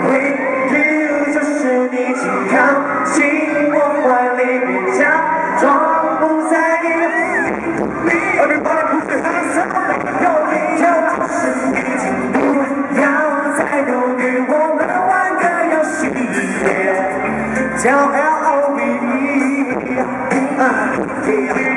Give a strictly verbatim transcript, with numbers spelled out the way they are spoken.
With you 就是你，请靠近我怀里，别假装不在意。Everybody put your hands up， 有理由就是你，请不要再犹豫，我们玩个游戏，叫 L O V E。